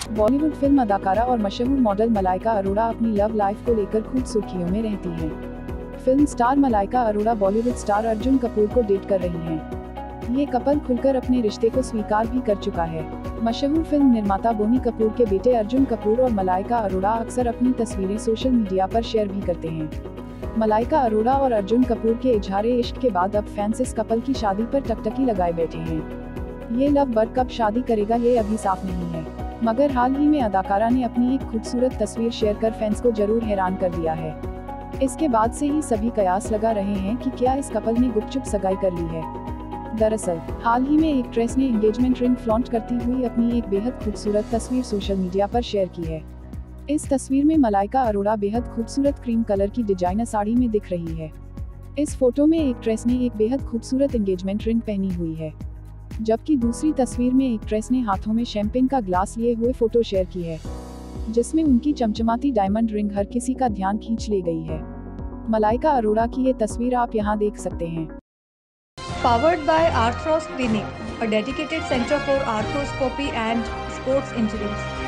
Bollywood film अदाकारा और मशहूर मॉडल मलाइका अरोड़ा अपनी लव लाइफ को लेकर खूब सुर्खियों में रहती हैं। Film star Malaika Arora Bollywood star Arjun Kapoor को डेट कर रही हैं। ये कपल खुलकर अपने रिश्ते को स्वीकार भी कर चुका है। मशहूर फिल्म निर्माता बोनी कपूर के बेटे अर्जुन कपूर और मलाइका अरोड़ा अक्सर अपनी तस्वीरें सोशल मीडिया पर शेयर भी करते हैं। मलाइका अरोड़ा और अर्जुन कपूर के इजहारे इश्क के बाद अब फैंस इस कपल की शादी पर टकटकी लगाए बैठे हैं। ये लव बर्ड कब शादी करेगा ये अभी साफ नहीं है, मगर हाल ही में अदाकारा ने अपनी एक खूबसूरत तस्वीर शेयर कर फैंस को जरूर हैरान कर दिया है। इसके बाद से ही सभी कयास लगा रहे हैं कि क्या इस कपल ने गुपचुप सगाई कर ली है। दरअसल हाल ही में एक्ट्रेस ने एंगेजमेंट रिंग फ्लॉन्ट करती हुई अपनी एक बेहद खूबसूरत तस्वीर सोशल मीडिया पर शेयर की है। इस तस्वीर में मलाइका अरोड़ा बेहद खूबसूरत क्रीम कलर की डिजाइनर साड़ी में दिख रही है। इस फोटो में एक्ट्रेस ने एक बेहद खूबसूरत एंगेजमेंट रिंग पहनी हुई है, जबकि दूसरी तस्वीर में एक्ट्रेस ने हाथों में शैंपेन का ग्लास लिए हुए फोटो शेयर की है, जिसमें उनकी चमचमाती डायमंड रिंग हर किसी का ध्यान खींच ले गई है। मलाइका अरोड़ा की ये तस्वीर आप यहाँ देख सकते हैं। Powered by Arthros Clinic, a dedicated center for arthroscopy and sports injuries.